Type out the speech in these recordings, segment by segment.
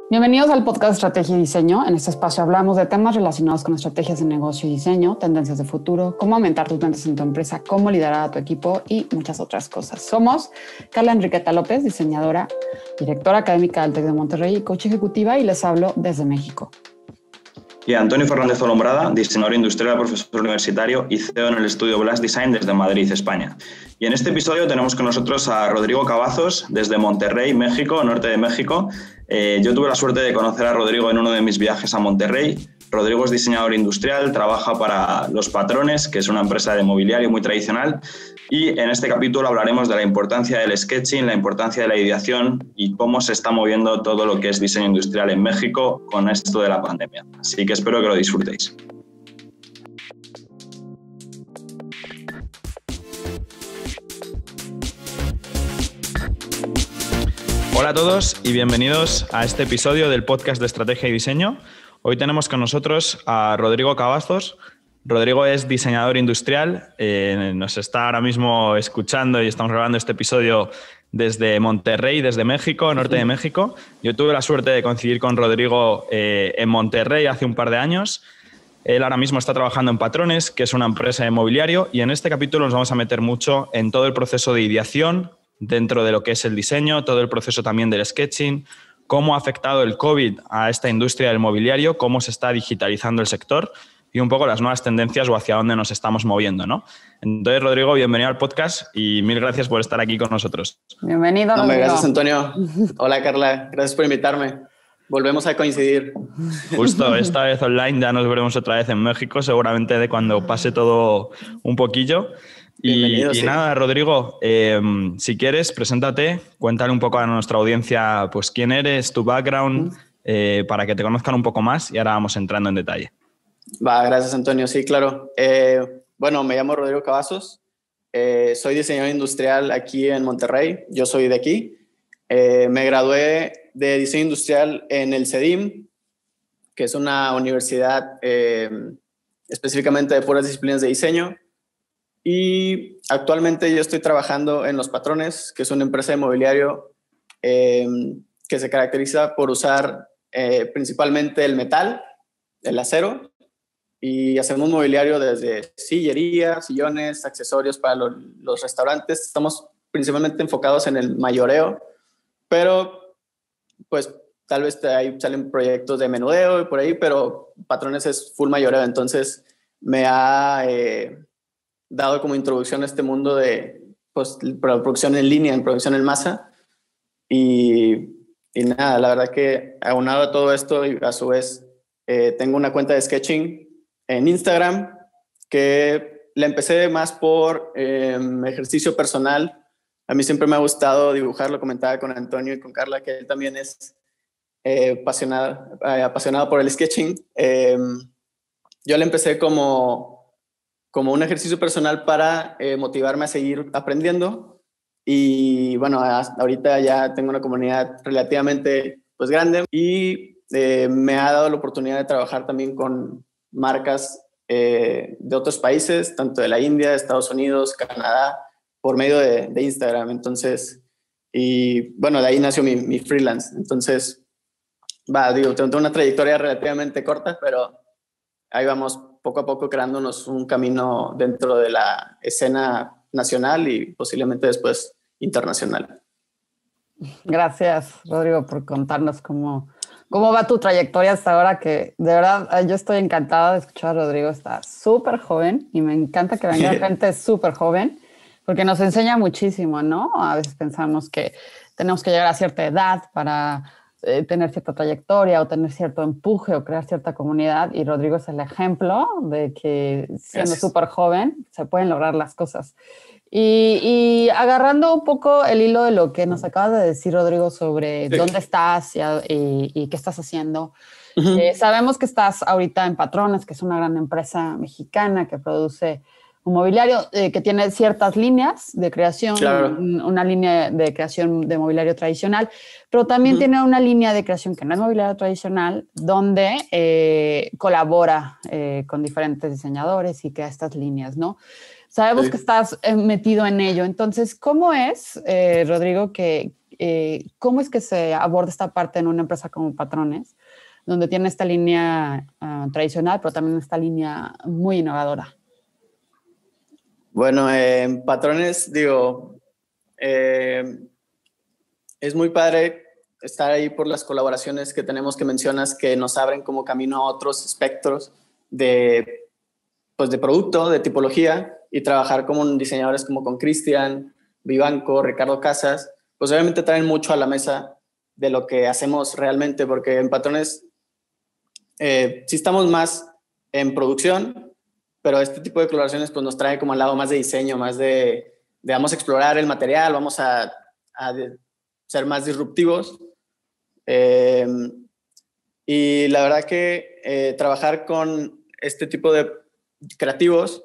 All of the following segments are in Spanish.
Bienvenidos al podcast Estrategia y Diseño. En este espacio hablamos de temas relacionados con estrategias de negocio y diseño, tendencias de futuro, cómo aumentar tus ventas en tu empresa, cómo liderar a tu equipo y muchas otras cosas. Somos Carla Enriqueta López, diseñadora, directora académica del TEC de Monterrey y coach ejecutiva, y les hablo desde México. Y Antonio Fernández Olombrada, diseñador industrial, profesor universitario y CEO en el estudio Blast Design desde Madrid, España. Y en este episodio tenemos con nosotros a Rodrigo Cavazos desde Monterrey, México, norte de México. Yo tuve la suerte de conocer a Rodrigo en uno de mis viajes a Monterrey. Rodrigo es diseñador industrial, trabaja para Los Patrones, que es una empresa de mobiliario muy tradicional. Y en este capítulo hablaremos de la importancia del sketching, la importancia de la ideación y cómo se está moviendo todo lo que es diseño industrial en México con esto de la pandemia. Así que espero que lo disfrutéis. Hola a todos y bienvenidos a este episodio del podcast de Estrategia y Diseño. Hoy tenemos con nosotros a Rodrigo Cavazos. Rodrigo es diseñador industrial, nos está ahora mismo escuchando y estamos grabando este episodio desde Monterrey, desde México, norte de México. Yo tuve la suerte de coincidir con Rodrigo en Monterrey hace un par de años. Él ahora mismo está trabajando en Patrones, que es una empresa de mobiliario, y en este capítulo nos vamos a meter mucho en todo el proceso de ideación dentro de lo que es el diseño, todo el proceso también del sketching, cómo ha afectado el COVID a esta industria del mobiliario, cómo se está digitalizando el sector y un poco las nuevas tendencias o hacia dónde nos estamos moviendo, ¿no? Entonces, Rodrigo, bienvenido al podcast y mil gracias por estar aquí con nosotros. Bienvenido, Rodrigo. Gracias, Antonio. Hola, Carla. Gracias por invitarme. Volvemos a coincidir. Justo, esta vez online, ya nos veremos otra vez en México, seguramente de cuando pase todo un poquillo. Y sí. Nada, Rodrigo, si quieres, preséntate, cuéntale un poco a nuestra audiencia pues quién eres, tu background, para que te conozcan un poco más y ahora vamos entrando en detalle. Gracias, Antonio. Sí, claro. Bueno, me llamo Rodrigo Cavazos, soy diseñador industrial aquí en Monterrey, yo soy de aquí. Me gradué de diseño industrial en el CEDIM, que es una universidad específicamente de puras disciplinas de diseño. Y actualmente yo estoy trabajando en Los Patrones, que es una empresa de mobiliario que se caracteriza por usar principalmente el metal, el acero, y hacemos mobiliario desde sillería, sillones, accesorios para los restaurantes. Estamos principalmente enfocados en el mayoreo, pero pues tal vez ahí salen proyectos de menudeo y por ahí, pero Patrones es full mayoreo, entonces me ha dado como introducción a este mundo de pues, producción en línea, en producción en masa. Y nada, la verdad que aunado a todo esto y a su vez tengo una cuenta de sketching en Instagram que la empecé más por ejercicio personal. A mí siempre me ha gustado dibujar, lo comentaba con Antonio y con Carla, que él también es apasionado por el sketching. Yo la empecé como un ejercicio personal para motivarme a seguir aprendiendo. Y bueno, ahorita ya tengo una comunidad relativamente pues, grande y me ha dado la oportunidad de trabajar también con marcas de otros países, tanto de la India, de Estados Unidos, Canadá, por medio de Instagram. Entonces, y bueno, de ahí nació mi freelance. Entonces, tengo una trayectoria relativamente corta, pero ahí vamos poco a poco creándonos un camino dentro de la escena nacional y posiblemente después internacional. Gracias, Rodrigo, por contarnos cómo va tu trayectoria hasta ahora, que de verdad yo estoy encantada de escuchar a Rodrigo. Está súper joven y me encanta que venga gente súper joven porque nos enseña muchísimo, ¿no? A veces pensamos que tenemos que llegar a cierta edad para tener cierta trayectoria o tener cierto empuje o crear cierta comunidad, y Rodrigo es el ejemplo de que siendo súper joven se pueden lograr las cosas. Y agarrando un poco el hilo de lo que nos acabas de decir, Rodrigo, sobre dónde estás y qué estás haciendo. Sabemos que estás ahorita en Patrones, que es una gran empresa mexicana que produce un mobiliario que tiene ciertas líneas de creación, claro. Una línea de creación de mobiliario tradicional, pero también tiene una línea de creación que no es mobiliario tradicional, donde colabora con diferentes diseñadores y crea estas líneas, ¿no? Sabemos que estás metido en ello. Entonces, ¿cómo es, Rodrigo, que ¿cómo es que se aborda esta parte en una empresa como Patrones, donde tiene esta línea tradicional, pero también esta línea muy innovadora? Bueno, en Patrones, es muy padre estar ahí por las colaboraciones que tenemos que mencionas, que nos abren como camino a otros espectros de producto, de tipología, y trabajar con diseñadores como con Cristian, Vivanco, Ricardo Casas, pues obviamente traen mucho a la mesa de lo que hacemos realmente, porque en Patrones sí estamos más en producción, pero este tipo de colaboraciones pues nos trae como al lado más de diseño, más de vamos a explorar el material, vamos a ser más disruptivos. Y la verdad que trabajar con este tipo de creativos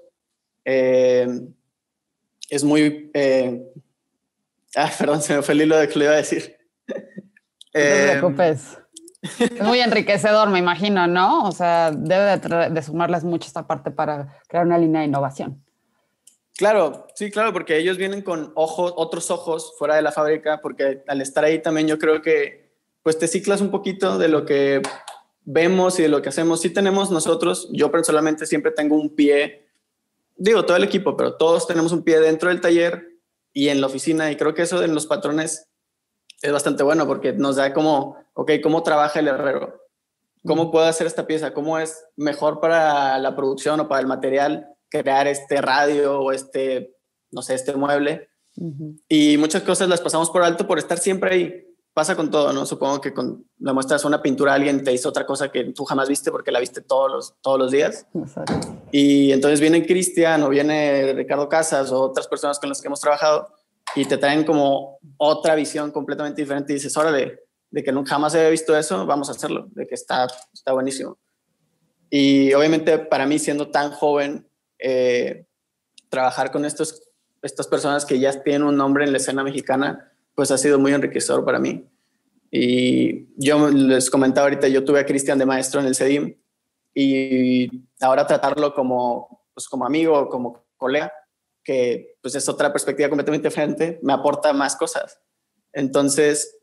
es muy... perdón, se me fue el hilo de que le iba a decir. No te preocupes. Es muy enriquecedor, me imagino, ¿no? O sea, debe de sumarles mucho esta parte para crear una línea de innovación. Claro, sí, claro, porque ellos vienen con otros ojos fuera de la fábrica, porque al estar ahí también yo creo que pues te ciclas un poquito de lo que vemos y de lo que hacemos. Sí tenemos nosotros, yo personalmente siempre tengo un pie, todo el equipo, pero todos tenemos un pie dentro del taller y en la oficina, y creo que eso en los Patrones es bastante bueno porque nos da como, ¿cómo trabaja el herrero? ¿Cómo puedo hacer esta pieza? ¿Cómo es mejor para la producción o para el material crear este radio o este mueble? Uh-huh. Y muchas cosas las pasamos por alto por estar siempre ahí. Pasa con todo, ¿no? Supongo que con le muestras una pintura a alguien, te hizo otra cosa que tú jamás viste porque la viste todos los días. Exacto. Y entonces viene Cristian o viene Ricardo Casas o otras personas con las que hemos trabajado y te traen como otra visión completamente diferente y dices, órale, de que nunca jamás había visto eso, vamos a hacerlo, de que está buenísimo. Y obviamente para mí, siendo tan joven, trabajar con estas personas que ya tienen un nombre en la escena mexicana, pues ha sido muy enriquecedor para mí. Y yo les comentaba ahorita, yo tuve a Cristian de maestro en el CEDIM y ahora tratarlo como amigo, como colega, que pues es otra perspectiva completamente diferente, me aporta más cosas. Entonces,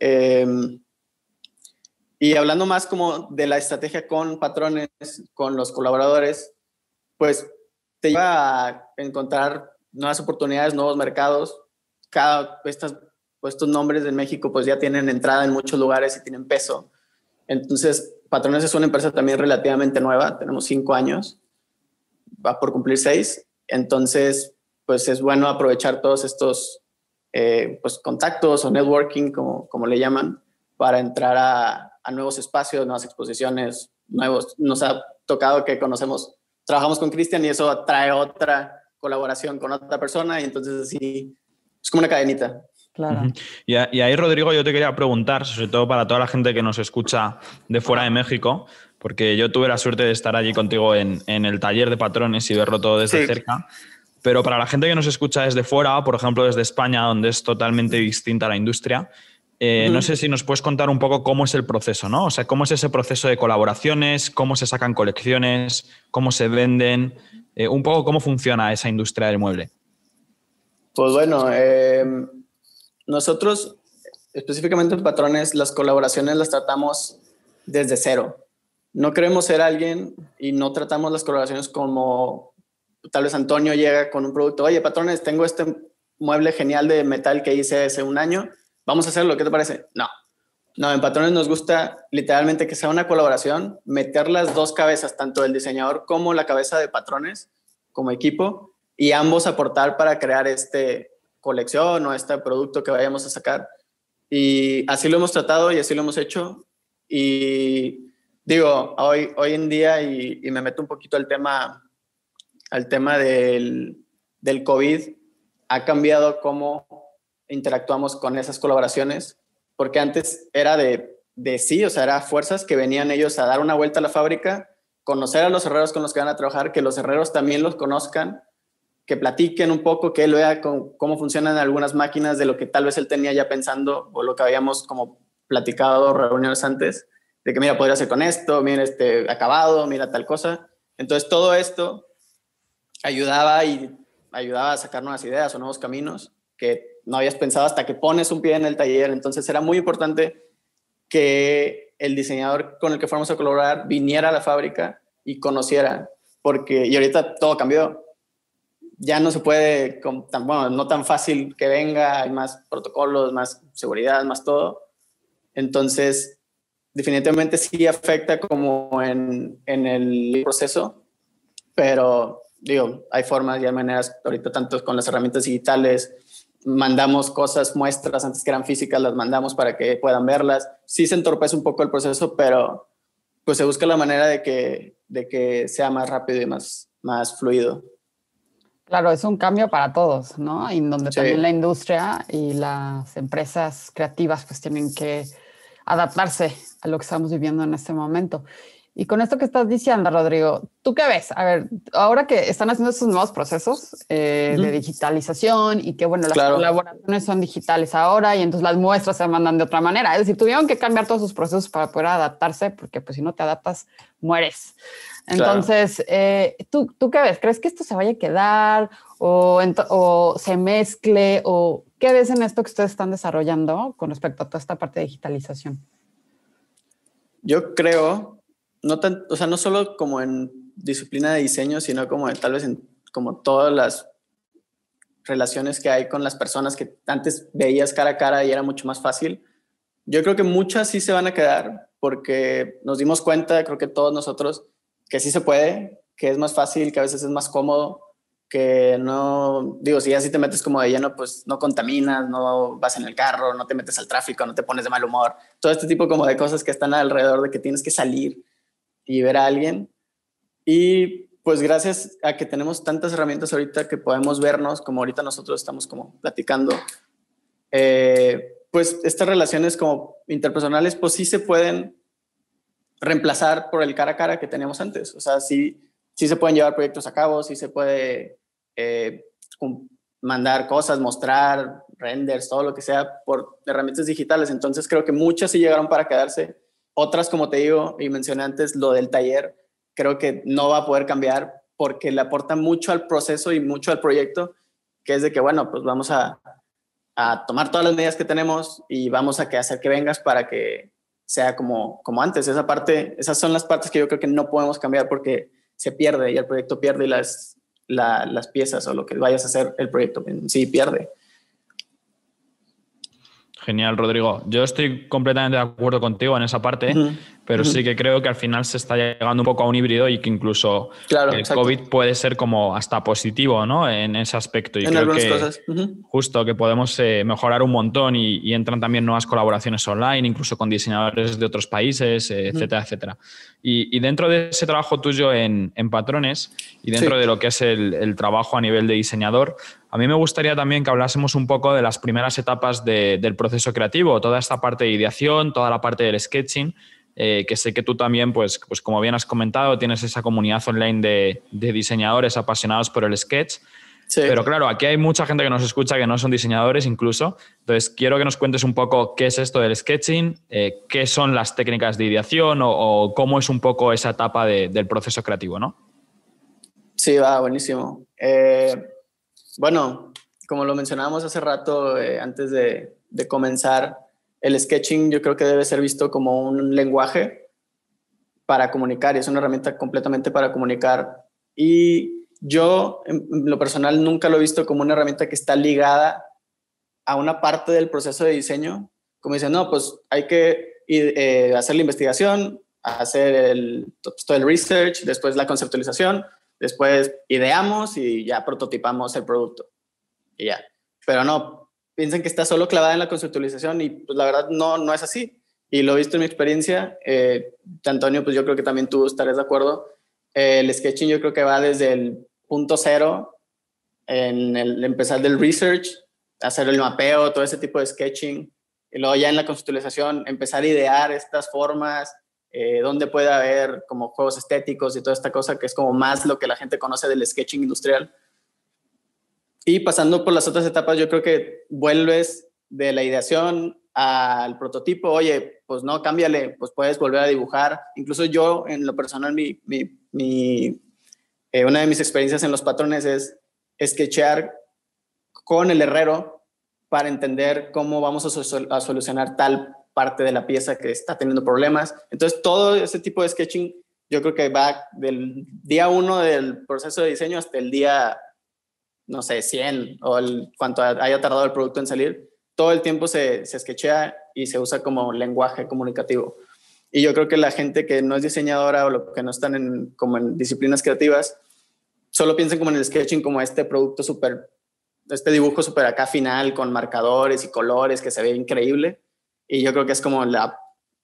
y hablando más como de la estrategia con Patrones, con los colaboradores, pues te lleva a encontrar nuevas oportunidades, nuevos mercados. Estos nombres de México pues ya tienen entrada en muchos lugares y tienen peso. Entonces, Patrones es una empresa también relativamente nueva, tenemos 5 años, va por cumplir 6. Entonces, pues es bueno aprovechar todos estos pues contactos o networking, como le llaman, para entrar a nuevos espacios, nuevas exposiciones, nuevos. Nos ha tocado que trabajamos con Cristian y eso atrae otra colaboración con otra persona y entonces así es como una cadenita. Claro. Uh-huh. Y ahí, Rodrigo, yo te quería preguntar, sobre todo para toda la gente que nos escucha de fuera de México, porque yo tuve la suerte de estar allí contigo en el taller de Patrones y verlo todo desde cerca. Pero para la gente que nos escucha desde fuera, por ejemplo desde España, donde es totalmente distinta la industria, no sé si nos puedes contar un poco cómo es el proceso, ¿no? O sea, cómo es ese proceso de colaboraciones, cómo se sacan colecciones, cómo se venden, un poco cómo funciona esa industria del mueble. Pues bueno, nosotros específicamente en Patrones las colaboraciones las tratamos desde cero. No queremos ser alguien y no tratamos las colaboraciones como tal vez Antonio llega con un producto, oye, Patrones, tengo este mueble genial de metal que hice hace un año, vamos a hacerlo, ¿qué te parece? No, en Patrones nos gusta literalmente que sea una colaboración, meter las dos cabezas, tanto el diseñador como la cabeza de Patrones, como equipo, y ambos aportar para crear colección o este producto que vayamos a sacar. Y así lo hemos tratado y así lo hemos hecho. Y digo, hoy en día, y me meto un poquito al tema del COVID, ha cambiado cómo interactuamos con esas colaboraciones, porque antes era de sí, o sea, era fuerzas que venían ellos a dar una vuelta a la fábrica, conocer a los herreros con los que van a trabajar, que los herreros también los conozcan, que platiquen un poco, que él vea cómo funcionan algunas máquinas de lo que tal vez él tenía ya pensando o lo que habíamos como platicado reuniones antes, de que mira, podría hacer con esto, mira acabado, mira tal cosa. Entonces todo esto ayudaba a sacar nuevas ideas o nuevos caminos que no habías pensado hasta que pones un pie en el taller. Entonces era muy importante que el diseñador con el que fuéramos a colaborar viniera a la fábrica y conociera, y ahorita todo cambió. Ya no se puede, bueno, no tan fácil que venga, hay más protocolos, más seguridad, más todo. Entonces, definitivamente sí afecta como en el proceso, pero digo, hay formas y hay maneras, ahorita tanto con las herramientas digitales, mandamos cosas, muestras antes que eran físicas, las mandamos para que puedan verlas. Sí se entorpece un poco el proceso, pero pues se busca la manera de que sea más rápido y más fluido. Claro, es un cambio para todos, ¿no? Y donde Sí. también la industria y las empresas creativas pues tienen que adaptarse a lo que estamos viviendo en este momento. Y con esto que estás diciendo, Rodrigo, ¿tú qué ves? A ver, ahora que están haciendo estos nuevos procesos de digitalización y que, bueno, las colaboraciones son digitales ahora y entonces las muestras se mandan de otra manera. Es decir, tuvieron que cambiar todos sus procesos para poder adaptarse porque pues si no te adaptas, mueres. Entonces, ¿tú qué ves? ¿Crees que esto se vaya a quedar o se mezcle? ¿O qué ves en esto que ustedes están desarrollando con respecto a toda esta parte de digitalización? Yo creo, no solo como en disciplina de diseño, sino como tal vez en como todas las relaciones que hay con las personas que antes veías cara a cara y era mucho más fácil. Yo creo que muchas sí se van a quedar porque nos dimos cuenta, creo que todos nosotros, que sí se puede, que es más fácil, que a veces es más cómodo, que no, digo, si ya sí te metes como de lleno, pues no contaminas, no vas en el carro, no te metes al tráfico, no te pones de mal humor, todo este tipo como de cosas que están alrededor de que tienes que salir y ver a alguien. Y pues gracias a que tenemos tantas herramientas ahorita que podemos vernos, como ahorita nosotros estamos como platicando, pues estas relaciones como interpersonales, pues sí se pueden reemplazar por el cara a cara que teníamos antes. O sea, sí se pueden llevar proyectos a cabo, sí se puede mandar cosas, mostrar renders, todo lo que sea por herramientas digitales. Entonces creo que muchas sí llegaron para quedarse. Otras, como te digo y mencioné antes, lo del taller, creo que no va a poder cambiar porque le aporta mucho al proceso y mucho al proyecto, que es de que, bueno, pues vamos a tomar todas las medidas que tenemos y vamos a hacer que vengas para que sea como antes. Esas son las partes que yo creo que no podemos cambiar porque se pierde y el proyecto pierde y las piezas o lo que vayas a hacer el proyecto en sí pierde. Genial, Rodrigo. Yo estoy completamente de acuerdo contigo en esa parte, pero sí que creo que al final se está llegando un poco a un híbrido y que incluso el COVID puede ser como hasta positivo, ¿no? En ese aspecto. Y en creo algunas que cosas. Justo que podemos mejorar un montón y entran también nuevas colaboraciones online, incluso con diseñadores de otros países, etcétera, etcétera. Y dentro de ese trabajo tuyo en Patrones y dentro de lo que es el trabajo a nivel de diseñador, a mí me gustaría también que hablásemos un poco de las primeras etapas del proceso creativo, toda esta parte de ideación, toda la parte del sketching, que sé que tú también, pues como bien has comentado, tienes esa comunidad online de diseñadores apasionados por el sketch. Sí. Pero claro, aquí hay mucha gente que nos escucha que no son diseñadores incluso. Entonces, quiero que nos cuentes un poco qué es esto del sketching, qué son las técnicas de ideación o cómo es un poco esa etapa del proceso creativo, ¿no? Sí, va, buenísimo. Bueno, como lo mencionábamos hace rato, antes de comenzar, el sketching yo creo que debe ser visto como un lenguaje para comunicar y es una herramienta completamente para comunicar. Y yo, en lo personal, nunca lo he visto como una herramienta que está ligada a una parte del proceso de diseño. Como dicen, no, pues hay que hacer la investigación, hacer todo el research, después la conceptualización, después ideamos y ya prototipamos el producto. Y ya. Pero no, piensan que está solo clavada en la conceptualización y pues la verdad no es así. Y lo he visto en mi experiencia. Antonio, pues yo creo que también tú estarás de acuerdo. El sketching yo creo que va desde el punto cero, en el empezar del research, hacer el mapeo, todo ese tipo de sketching. Y luego ya en la conceptualización empezar a idear estas formas, dónde puede haber como juegos estéticos y toda esta cosa que es como más lo que la gente conoce del sketching industrial. Y pasando por las otras etapas, yo creo que vuelves de la ideación al prototipo. Oye, pues no, cámbiale, pues puedes volver a dibujar. Incluso yo, en lo personal, una de mis experiencias en los patrones es sketchear con el herrero para entender cómo vamos a solucionar tal parte de la pieza que está teniendo problemas. Entonces, todo ese tipo de sketching, yo creo que va del día 1 del proceso de diseño hasta el día, no sé, 100 o cuánto haya tardado el producto en salir. Todo el tiempo se sketchea y se usa como lenguaje comunicativo. Y yo creo que la gente que no es diseñadora o lo que no están como en disciplinas creativas, solo piensan como en el sketching como este producto este dibujo súper acá final con marcadores y colores que se ve increíble. Y yo creo que es como la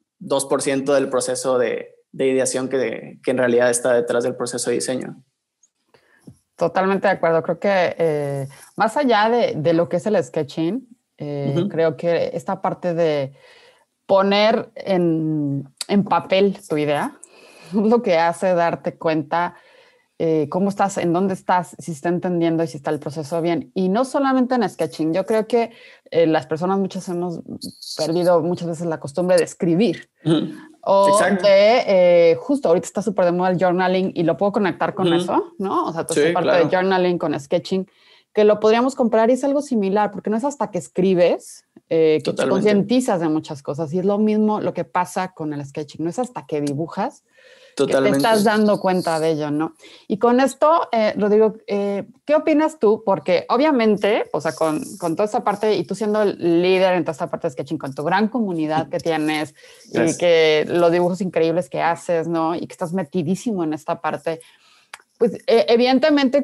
2% del proceso de ideación que en realidad está detrás del proceso de diseño. Totalmente de acuerdo. Creo que más allá de lo que es el sketching, creo que esta parte de poner en papel tu idea es lo que hace darte cuenta cómo estás, en dónde estás, si está entendiendo y si está el proceso bien. Y no solamente en sketching. Yo creo que las personas hemos perdido muchas veces la costumbre de escribir. O de, justo ahorita está súper de moda el journaling y lo puedo conectar con eso, ¿no? O sea, toda esta parte de journaling con sketching, que lo podríamos comprar y es algo similar, porque no es hasta que escribes que te concientizas de muchas cosas. Y es lo mismo lo que pasa con el sketching. No es hasta que dibujas que te estás dando cuenta de ello, ¿no? Y con esto, Rodrigo, ¿qué opinas tú? Porque obviamente, o sea, con toda esta parte, y tú siendo el líder en toda esta parte de sketching, con tu gran comunidad que tienes, y que los dibujos increíbles que haces, ¿no? Y que estás metidísimo en esta parte, pues evidentemente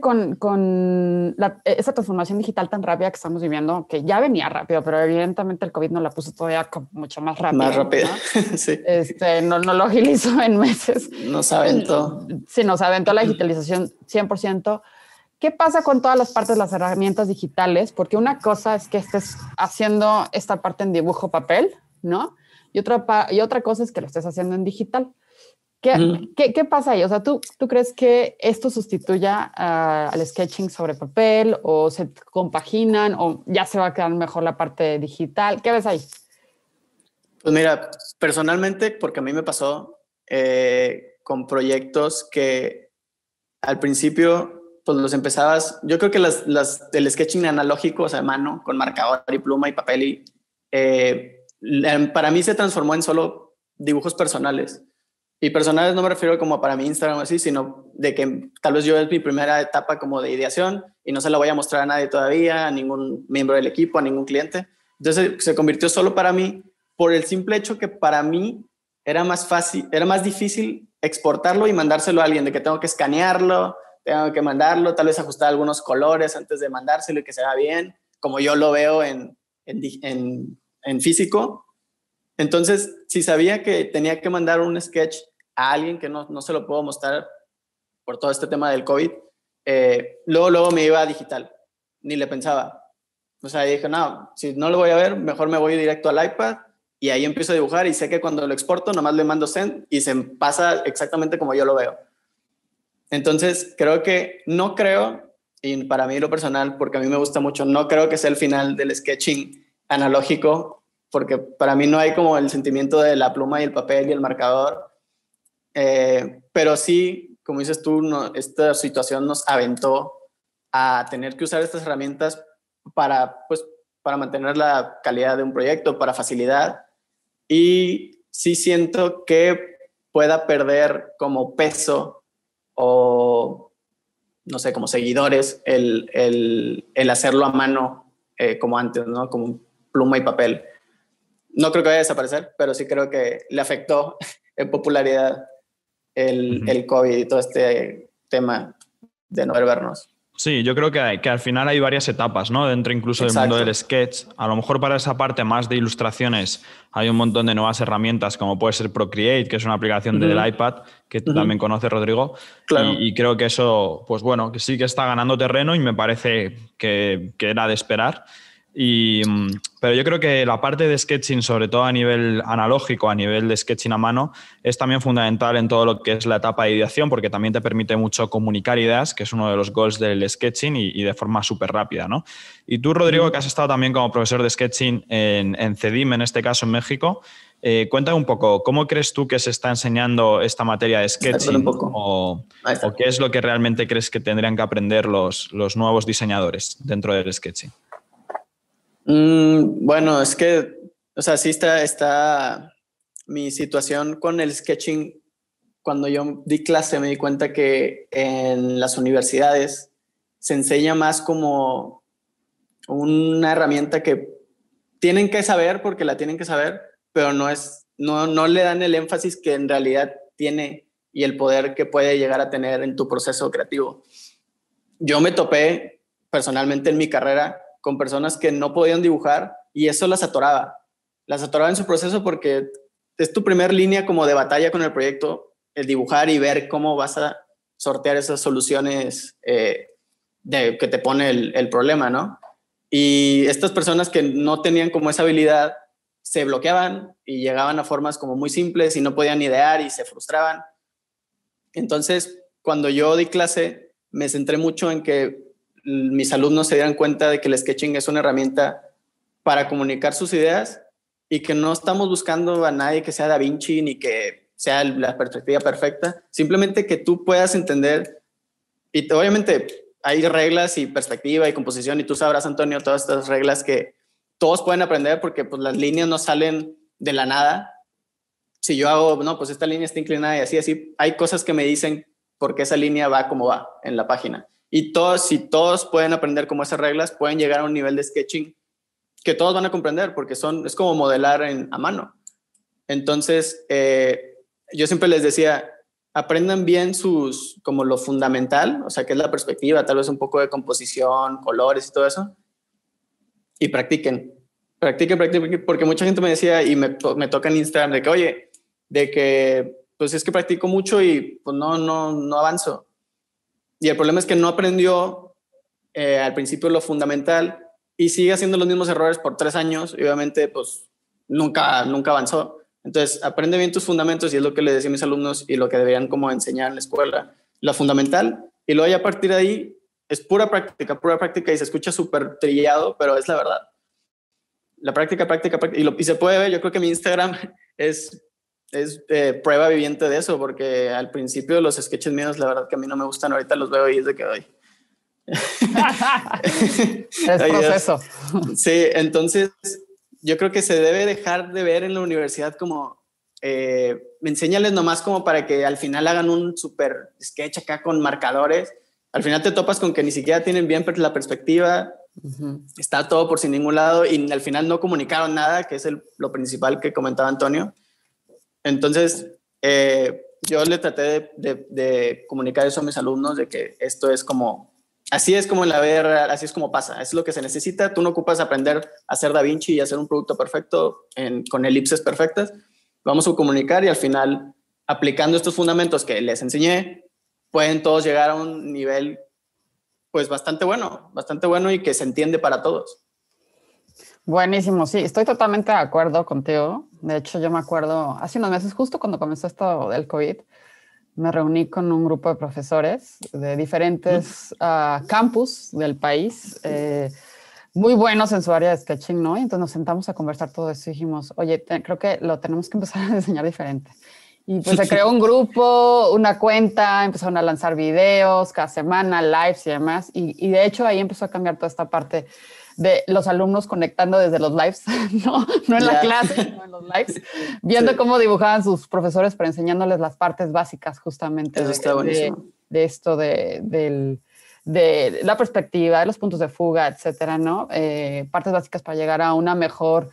con esa transformación digital tan rápida que estamos viviendo, que ya venía rápido, pero evidentemente el COVID nos la puso todavía mucho más rápido. Más rápido, ¿no? Sí. No lo agilizó en meses. Nos aventó. Sí, nos aventó la digitalización 100%. ¿Qué pasa con todas las partes de las herramientas digitales? Porque una cosa es que estés haciendo esta parte en dibujo papel, ¿no? Y otra cosa es que lo estés haciendo en digital. ¿Qué pasa ahí? O sea, ¿tú crees que esto sustituya al sketching sobre papel o se compaginan o ya se va a quedar mejor la parte digital? ¿Qué ves ahí? Pues mira, personalmente, porque a mí me pasó con proyectos que al principio pues los empezabas, yo creo que el sketching analógico, o sea, mano, con marcador y pluma y papel, para mí se transformó en solo dibujos personales. Y personales no me refiero como para mi Instagram o así, sino de que tal vez yo es mi primera etapa como de ideación y no se la voy a mostrar a nadie todavía, a ningún miembro del equipo, a ningún cliente. Entonces se convirtió solo para mí por el simple hecho que para mí era más difícil exportarlo y mandárselo a alguien, de que tengo que escanearlo, tengo que mandarlo, tal vez ajustar algunos colores antes de mandárselo y que se vea bien, como yo lo veo en físico. Entonces, si sabía que tenía que mandar un sketch a alguien que no se lo puedo mostrar por todo este tema del COVID, luego me iba a digital. Ni le pensaba. O sea, dije, no, si no lo voy a ver, mejor me voy directo al iPad y ahí empiezo a dibujar y sé que cuando lo exporto nomás le mando send y se pasa exactamente como yo lo veo. Entonces, no creo, y para mí lo personal, porque a mí me gusta mucho, no creo que sea el final del sketching analógico, porque para mí no hay como el sentimiento de la pluma y el papel y el marcador. Pero sí, como dices tú, esta situación nos aventó a tener que usar estas herramientas para mantener la calidad de un proyecto, para facilidad. Y sí siento que pueda perder como peso o, no sé, como seguidores el hacerlo a mano como antes, ¿no? Como pluma y papel. No creo que vaya a desaparecer, pero sí creo que le afectó en popularidad el COVID y todo este tema de no vernos. Sí, yo creo que al final hay varias etapas, ¿no? Dentro incluso del mundo del sketch. A lo mejor para esa parte más de ilustraciones hay un montón de nuevas herramientas, como puede ser Procreate, que es una aplicación del iPad, que tú también conoces, Rodrigo. Claro. Y creo que eso, pues bueno, que sí que está ganando terreno y me parece que era de esperar. Pero yo creo que la parte de sketching, sobre todo a nivel analógico, a nivel de sketching a mano, es también fundamental en todo lo que es la etapa de ideación, porque también te permite mucho comunicar ideas, que es uno de los goals del sketching y de forma súper rápida, ¿no? Y tú, Rodrigo, que has estado también como profesor de sketching en CEDIM, en este caso en México, cuéntame un poco, ¿cómo crees tú que se está enseñando esta materia de sketching? ¿O qué es lo que realmente crees que tendrían que aprender los nuevos diseñadores dentro del sketching? Bueno, es que, o sea, sí está mi situación con el sketching. Cuando yo di clase me di cuenta que en las universidades se enseña más como una herramienta que tienen que saber porque la tienen que saber, pero no le dan el énfasis que en realidad tiene y el poder que puede llegar a tener en tu proceso creativo. Yo me topé personalmente en mi carrera con personas que no podían dibujar y eso las atoraba en su proceso porque es tu primer línea como de batalla con el proyecto, el dibujar y ver cómo vas a sortear esas soluciones que te pone el problema, ¿no? Y estas personas que no tenían como esa habilidad se bloqueaban y llegaban a formas como muy simples y no podían idear y se frustraban. Entonces, cuando yo di clase, me centré mucho en que mis alumnos se dieran cuenta de que el sketching es una herramienta para comunicar sus ideas y que no estamos buscando a nadie que sea Da Vinci ni que sea la perspectiva perfecta, simplemente que tú puedas entender y obviamente hay reglas y perspectiva y composición y tú sabrás, Antonio, todas estas reglas que todos pueden aprender porque pues, las líneas no salen de la nada. Si yo hago, no, pues esta línea está inclinada y así, hay cosas que me dicen por qué esa línea va como va en la página. Y si todos pueden aprender como esas reglas, pueden llegar a un nivel de sketching que todos van a comprender porque es como modelar a mano. Entonces, yo siempre les decía, aprendan bien como lo fundamental, o sea, que es la perspectiva, tal vez un poco de composición, colores y todo eso, y practiquen, porque mucha gente me decía, y me toca en Instagram, de que, oye, de que, pues es que practico mucho y pues no avanzo. Y el problema es que no aprendió al principio lo fundamental y sigue haciendo los mismos errores por 3 años y obviamente, pues, nunca avanzó. Entonces, aprende bien tus fundamentos y es lo que le decía a mis alumnos y lo que deberían como enseñar en la escuela. Lo fundamental y luego ya a partir de ahí es pura práctica y se escucha súper trillado, pero es la verdad. La práctica y se puede ver, yo creo que mi Instagram es prueba viviente de eso, porque al principio los sketches míos, la verdad que a mí no me gustan, ahorita los veo y es de que doy. Es proceso. Sí, entonces yo creo que se debe dejar de ver en la universidad como enséñales nomás como para que al final hagan un super sketch acá con marcadores. Al final te topas con que ni siquiera tienen bien la perspectiva, está todo por sin ningún lado y al final no comunicaron nada, que es lo principal que comentaba Antonio. Entonces, yo le traté de comunicar eso a mis alumnos, de que esto es como, así es como en la vida, así es como pasa, es lo que se necesita. Tú no ocupas aprender a hacer Da Vinci y hacer un producto perfecto con elipses perfectas. Vamos a comunicar y al final, aplicando estos fundamentos que les enseñé, pueden todos llegar a un nivel pues bastante bueno y que se entiende para todos. Buenísimo, sí, estoy totalmente de acuerdo contigo. De hecho, yo me acuerdo, hace unos meses, justo cuando comenzó esto del COVID, me reuní con un grupo de profesores de diferentes campus del país, muy buenos en su área de sketching, ¿no? Y entonces nos sentamos a conversar todo eso y dijimos, oye, creo que lo tenemos que empezar a diseñar diferente. Y pues se creó un grupo, una cuenta, empezaron a lanzar videos cada semana, lives y demás. Y de hecho ahí empezó a cambiar toda esta parte de los alumnos conectando desde los lives, no en la clase, sino en los lives, viendo cómo dibujaban sus profesores, pero enseñándoles las partes básicas justamente eso está buenísimo. de esto, de la perspectiva, de los puntos de fuga, etcétera, ¿no? Partes básicas para llegar a una mejor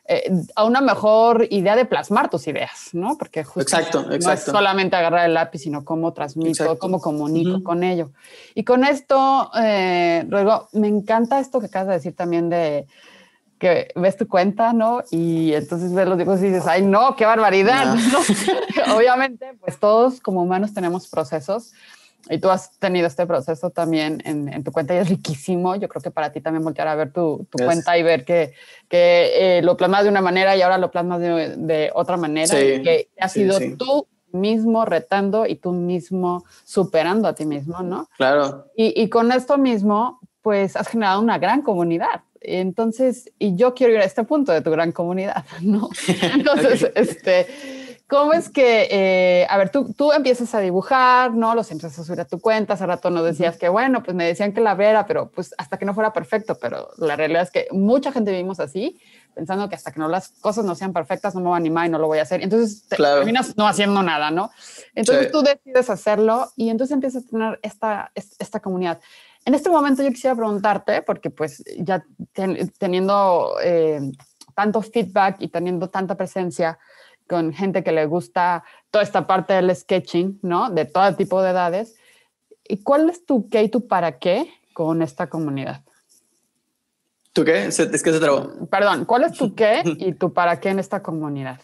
idea de plasmar tus ideas, ¿no? Porque justo no es solamente agarrar el lápiz, sino cómo transmito, cómo comunico con ello. Y con esto, Rodrigo, me encanta esto que acabas de decir también de que ves tu cuenta, ¿no? Y entonces ves los dibujos y dices, ¡ay, no, qué barbaridad! ¿No? Obviamente, pues todos como humanos tenemos procesos. Y tú has tenido este proceso también en tu cuenta y es riquísimo. Yo creo que para ti también voltear a ver tu cuenta y ver que lo plasmas de una manera y ahora lo plasmas de otra manera. Sí, y que has sido tú mismo retando y tú mismo superando a ti mismo, ¿no? Claro. Y con esto mismo, pues has generado una gran comunidad. Entonces, y yo quiero ir a este punto de tu gran comunidad, ¿no? Entonces, ¿Cómo es que, a ver, tú empiezas a dibujar, ¿no? Los empiezas a subir a tu cuenta. Hace rato nos decías que, bueno, pues me decían que la vera, pero pues hasta que no fuera perfecto. Pero la realidad es que mucha gente vivimos así, pensando que hasta que no las cosas no sean perfectas no me voy a animar y no lo voy a hacer. Entonces terminas no haciendo nada, ¿no? Entonces tú decides hacerlo y entonces empiezas a tener esta comunidad. En este momento yo quisiera preguntarte, porque pues ya teniendo tanto feedback y teniendo tanta presencia con gente que le gusta toda esta parte del sketching, ¿no? De todo tipo de edades. ¿Y cuál es tu qué y tu para qué con esta comunidad? ¿Tú qué? Es que se trabó. Perdón, ¿cuál es tu qué y tu para qué en esta comunidad?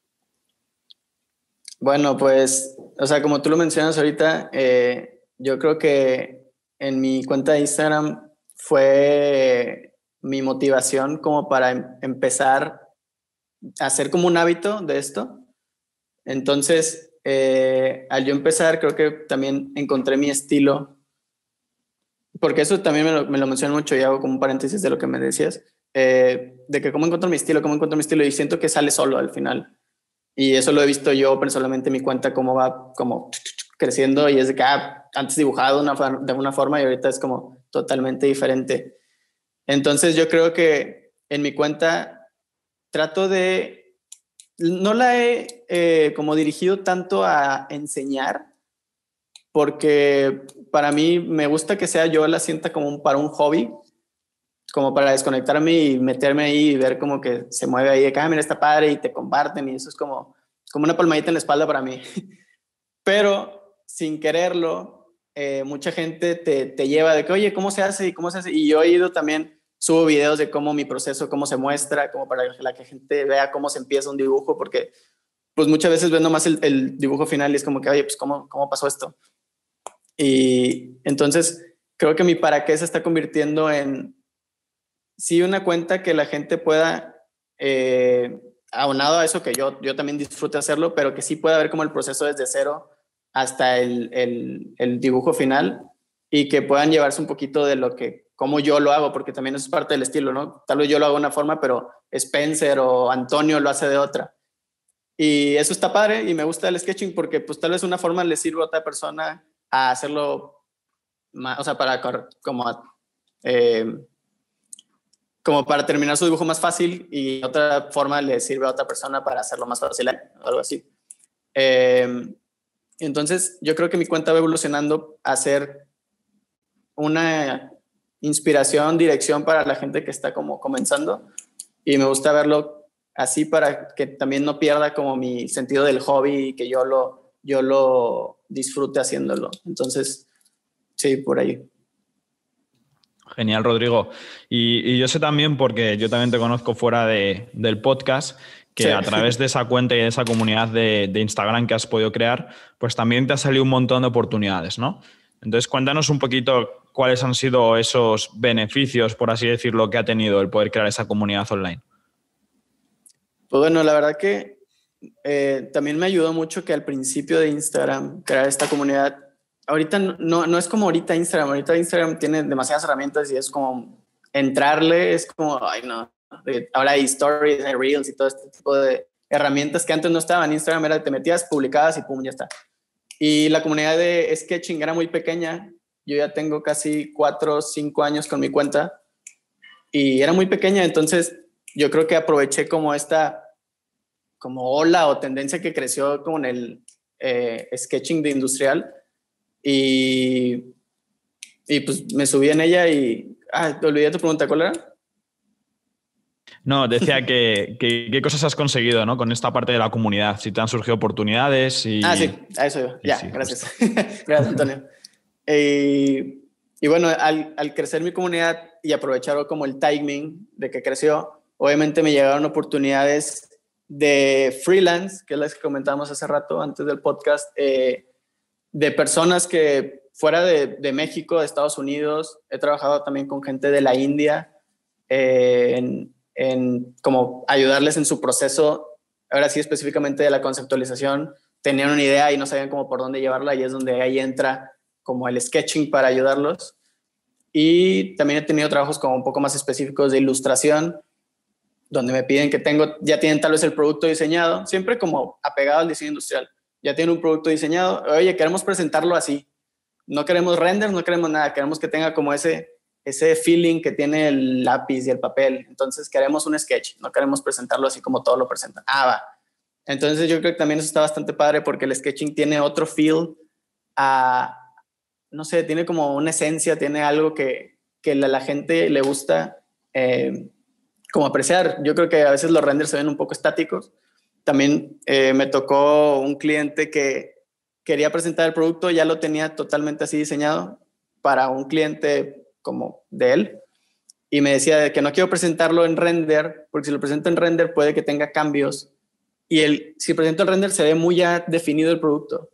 Bueno, pues, o sea, como tú lo mencionas ahorita, yo creo que en mi cuenta de Instagram fue mi motivación como para empezar a hacer como un hábito de esto. Entonces, al yo empezar, creo que también encontré mi estilo, porque eso también me lo mencionan mucho y hago como un paréntesis de lo que me decías, de que cómo encuentro mi estilo, y siento que sale solo al final. Y eso lo he visto yo personalmente en mi cuenta, cómo va como creciendo y es de que antes dibujado de una forma y ahorita es como totalmente diferente. Entonces yo creo que en mi cuenta trato de, no la he como dirigido tanto a enseñar, porque para mí me gusta que sea yo la sienta como para un hobby, como para desconectarme y meterme ahí y ver como que se mueve ahí de que, mira, está padre y te comparten y eso es como una palmadita en la espalda para mí. Pero sin quererlo, mucha gente te lleva de que, oye, ¿cómo se hace? ¿Y cómo se hace? Y yo he ido también, subo videos de cómo mi proceso, cómo se muestra, como para que la gente vea cómo se empieza un dibujo, porque pues muchas veces ven nomás el dibujo final y es como que, oye, pues ¿cómo pasó esto? Y entonces creo que mi para qué se está convirtiendo en sí una cuenta que la gente pueda, aunado a eso que yo también disfrute hacerlo, pero que sí pueda ver como el proceso desde cero hasta el dibujo final y que puedan llevarse un poquito de cómo yo lo hago, porque también eso es parte del estilo, ¿no? Tal vez yo lo hago de una forma, pero Spencer o Antonio lo hace de otra. Y eso está padre y me gusta el sketching porque pues tal vez una forma le sirve a otra persona a hacerlo más, o sea, para como para terminar su dibujo más fácil y otra forma le sirve a otra persona para hacerlo más fácil o algo así. Entonces yo creo que mi cuenta va evolucionando a ser una inspiración, dirección para la gente que está como comenzando y me gusta verlo así para que también no pierda como mi sentido del hobby y que yo lo disfrute haciéndolo. Entonces, sí, por ahí. Genial, Rodrigo. Y yo sé también, porque yo también te conozco fuera del podcast, que sí, a través de esa cuenta y de esa comunidad de Instagram que has podido crear, pues también te ha salido un montón de oportunidades, ¿no? Entonces, cuéntanos un poquito cuáles han sido esos beneficios, por así decirlo, que ha tenido el poder crear esa comunidad online. Pues bueno, la verdad que también me ayudó mucho que al principio de Instagram crear esta comunidad. Ahorita no es como ahorita Instagram tiene demasiadas herramientas y es como entrarle, es como, ay no, ahora hay stories, hay reels y todo este tipo de herramientas que antes no estaban. Instagram era, te metías, publicabas y pum, ya está. Y la comunidad de sketching era muy pequeña. Yo ya tengo casi 4 o 5 años con mi cuenta y era muy pequeña, entonces yo creo que aproveché como esta como ola o tendencia que creció con el sketching de industrial y pues me subí en ella y te olvidé tu pregunta, ¿cuál era? No, decía que qué cosas has conseguido, ¿no? Con esta parte de la comunidad, si te han surgido oportunidades y... Sí, a eso iba. Ya, sí, gracias. Gracias, Antonio. Y bueno, al crecer mi comunidad y aprovechar como el timing de que creció, obviamente me llegaron oportunidades de freelance, que es las que comentábamos hace rato antes del podcast, de personas que fuera de México, de Estados Unidos, he trabajado también con gente de la India, en como ayudarles en su proceso, ahora sí específicamente de la conceptualización, tenían una idea y no sabían cómo por dónde llevarla y es donde ahí entra como el sketching para ayudarlos. Y también he tenido trabajos como un poco más específicos de ilustración donde me piden que ya tienen tal vez el producto diseñado, siempre como apegado al diseño industrial. Ya tienen un producto diseñado, oye, queremos presentarlo así. No queremos render, no queremos nada, queremos que tenga como ese feeling que tiene el lápiz y el papel. Entonces queremos un sketch, no queremos presentarlo así como todos lo presentan. Va. Entonces yo creo que también eso está bastante padre porque el sketching tiene otro feel, no sé, tiene como una esencia, tiene algo que a la gente le gusta como apreciar. Yo creo que a veces los renders se ven un poco estáticos. También me tocó un cliente que quería presentar el producto, ya lo tenía totalmente así diseñado para un cliente como de él, y me decía que no quiero presentarlo en render, porque si lo presento en render puede que tenga cambios, y si presento el render se ve muy ya definido el producto.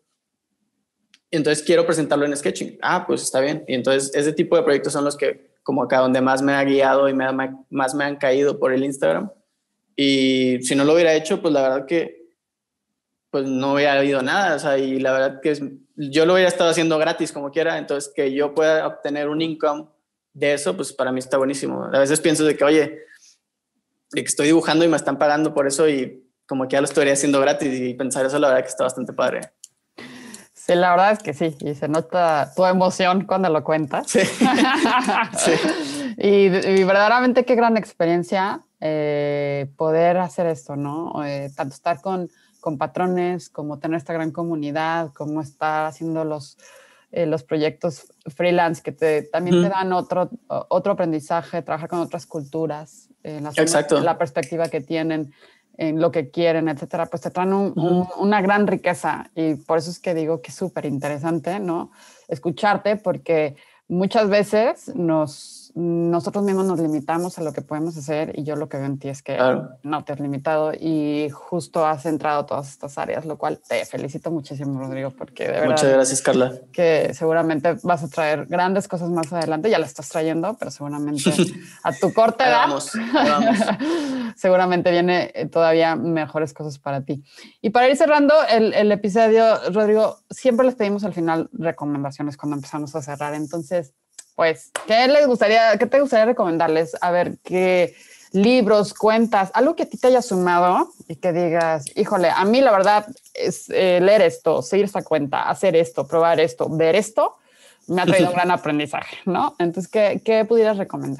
Y entonces quiero presentarlo en sketching. Pues está bien. Y entonces ese tipo de proyectos son los que como acá donde más me ha guiado y más me han caído por el Instagram. Y si no lo hubiera hecho, pues la verdad que pues no hubiera habido nada. O sea, y la verdad que yo lo hubiera estado haciendo gratis como quiera. Entonces que yo pueda obtener un income de eso, pues para mí está buenísimo. A veces pienso de que, oye, de que estoy dibujando y me están pagando por eso y como que ya lo estoy haciendo gratis, y pensar eso la verdad que está bastante padre. Sí, la verdad es que sí, y se nota tu emoción cuando lo cuentas. Sí. Sí. Y verdaderamente qué gran experiencia poder hacer esto, ¿no? Tanto estar con patrones, como tener esta gran comunidad, como estar haciendo los proyectos freelance que también te dan otro aprendizaje, trabajar con otras culturas, Exacto. la perspectiva que tienen, en lo que quieren, etcétera, pues te traen una gran riqueza, y por eso es que digo que es súper interesante, ¿no? Escucharte, porque muchas veces nosotros mismos nos limitamos a lo que podemos hacer, y yo lo que veo en ti es que no te has limitado y justo has entrado a todas estas áreas, lo cual te felicito muchísimo, Rodrigo, porque de verdad... Muchas gracias, Carla. Que seguramente vas a traer grandes cosas más adelante, ya las estás trayendo, pero seguramente a tu corta edad vamos. seguramente viene todavía mejores cosas para ti. Y para ir cerrando el episodio, Rodrigo, siempre les pedimos al final recomendaciones cuando empezamos a cerrar. Entonces, pues, ¿qué te gustaría recomendarles? A ver, ¿qué libros, cuentas, algo que a ti te haya sumado y que digas, híjole, a mí la verdad es leer esto, seguir esta cuenta, hacer esto, probar esto, ver esto, me ha traído un gran aprendizaje, ¿no? Entonces, ¿qué pudieras recomendar?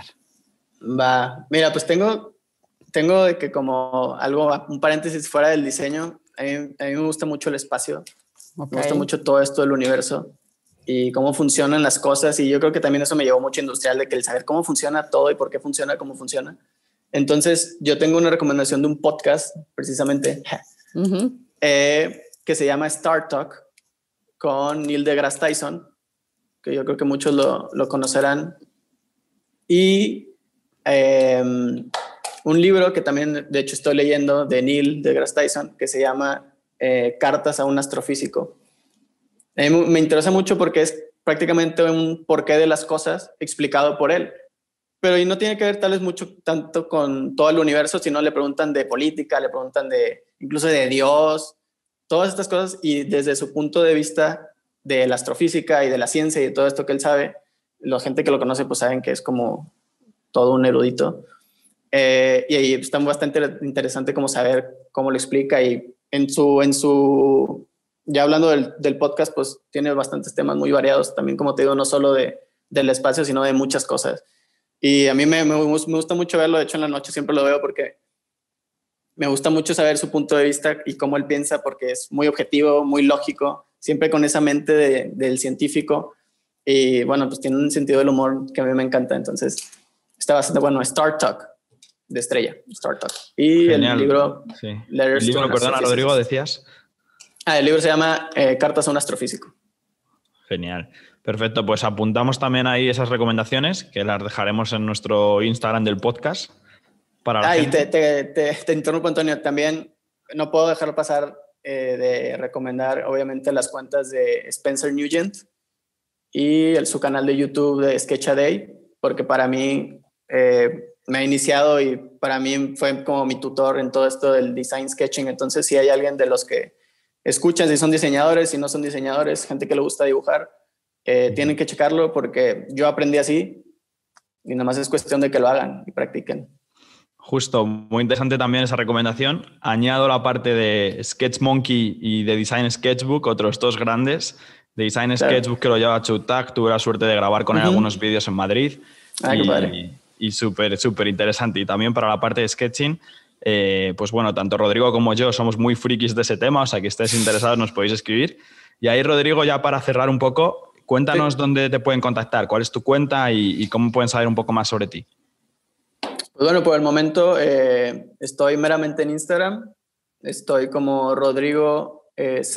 Mira, pues tengo de que como un paréntesis fuera del diseño, a mí me gusta mucho el espacio, Me gusta mucho todo esto del universo y cómo funcionan las cosas, y yo creo que también eso me llevó mucho industrial, de que el saber cómo funciona todo y por qué funciona como funciona. Entonces yo tengo una recomendación de un podcast precisamente que se llama Star Talk con Neil deGrasse Tyson, que yo creo que muchos lo conocerán, y un libro que también de hecho estoy leyendo de Neil deGrasse Tyson que se llama Cartas a un astrofísico. Me interesa mucho porque es prácticamente un porqué de las cosas explicado por él, pero y no tiene que ver tal vez tanto con todo el universo, sino le preguntan de política, le preguntan incluso de Dios, todas estas cosas, y desde su punto de vista de la astrofísica y de la ciencia y de todo esto que él sabe, la gente que lo conoce pues saben que es como todo un erudito, y ahí está bastante interesante como saber cómo lo explica, y en su ya hablando del podcast, pues tiene bastantes temas muy variados también, como te digo, no solo del espacio, sino de muchas cosas. Y a mí me gusta mucho verlo. De hecho, en la noche siempre lo veo porque me gusta mucho saber su punto de vista y cómo él piensa, porque es muy objetivo, muy lógico, siempre con esa mente del científico. Y bueno, pues tiene un sentido del humor que a mí me encanta. Entonces, está bastante bueno. Star Talk, de Estrella, Star Talk. Y Genial. el libro... Sí. El libro, perdona, Rodrigo, decías... el libro se llama Cartas a un astrofísico. Genial. Perfecto, pues apuntamos también ahí esas recomendaciones, que las dejaremos en nuestro Instagram del podcast. Para la gente. Te interrumpo, Antonio. También no puedo dejar pasar de recomendar, obviamente, las cuentas de Spencer Nugent y su canal de YouTube de Sketch a Day, porque para mí me ha iniciado y para mí fue como mi tutor en todo esto del design sketching. Entonces, si hay alguien de los que escuchan, si son diseñadores, si no son diseñadores, gente que le gusta dibujar, tienen que checarlo, porque yo aprendí así y nada más es cuestión de que lo hagan y practiquen. Justo, muy interesante también esa recomendación. Añado la parte de SketchMonkey y de Design Sketchbook, otros dos grandes. De Design Sketchbook que lo lleva Chutak, tuve la suerte de grabar con él algunos vídeos en Madrid. Qué padre. Y súper interesante. Y también para la parte de sketching, pues bueno, tanto Rodrigo como yo somos muy frikis de ese tema, o sea que estéis interesados nos podéis escribir. Y ahí, Rodrigo, ya para cerrar un poco, cuéntanos dónde te pueden contactar, cuál es tu cuenta y cómo pueden saber un poco más sobre ti. Pues bueno, por el momento estoy meramente en Instagram. Estoy como Rodrigo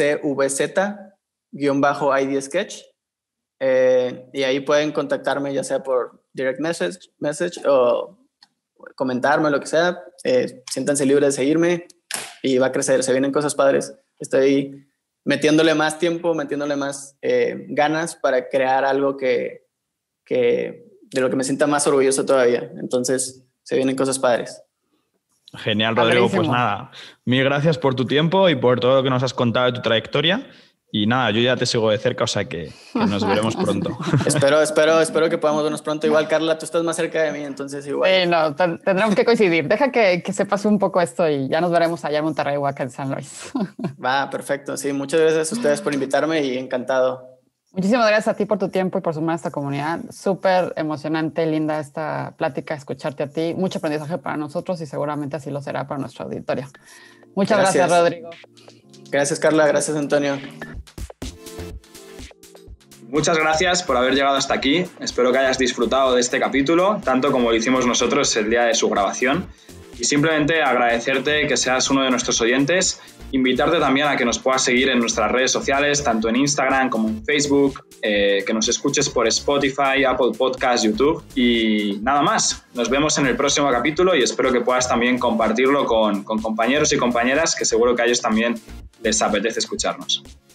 CVZ-ID Sketch. Y ahí pueden contactarme ya sea por direct message o comentarme, lo que sea. Siéntanse libres de seguirme y va a crecer. Se vienen cosas padres. Estoy metiéndole más tiempo, metiéndole más ganas para crear algo de lo que me sienta más orgulloso todavía. Entonces, se vienen cosas padres. Genial, Rodrigo. Pues nada, mil gracias por tu tiempo y por todo lo que nos has contado de tu trayectoria. Y nada, yo ya te sigo de cerca, o sea que nos veremos pronto. espero que podamos vernos pronto. Igual, Carla, tú estás más cerca de mí, entonces igual. Sí, no, tendremos que coincidir. Deja que se pase un poco esto y ya nos veremos allá en Monterrey o acá en San Luis. Va, perfecto. Sí, muchas gracias a ustedes por invitarme y encantado. Muchísimas gracias a ti por tu tiempo y por sumar a esta comunidad. Súper emocionante, linda esta plática, escucharte a ti. Mucho aprendizaje para nosotros y seguramente así lo será para nuestro auditorio. Muchas gracias, Rodrigo. Gracias, Carla. Gracias, Antonio. Muchas gracias por haber llegado hasta aquí. Espero que hayas disfrutado de este capítulo, tanto como lo hicimos nosotros el día de su grabación. Y simplemente agradecerte que seas uno de nuestros oyentes, invitarte también a que nos puedas seguir en nuestras redes sociales, tanto en Instagram como en Facebook, que nos escuches por Spotify, Apple Podcasts, YouTube y nada más. Nos vemos en el próximo capítulo y espero que puedas también compartirlo con compañeros y compañeras que seguro que a ellos también les apetece escucharnos.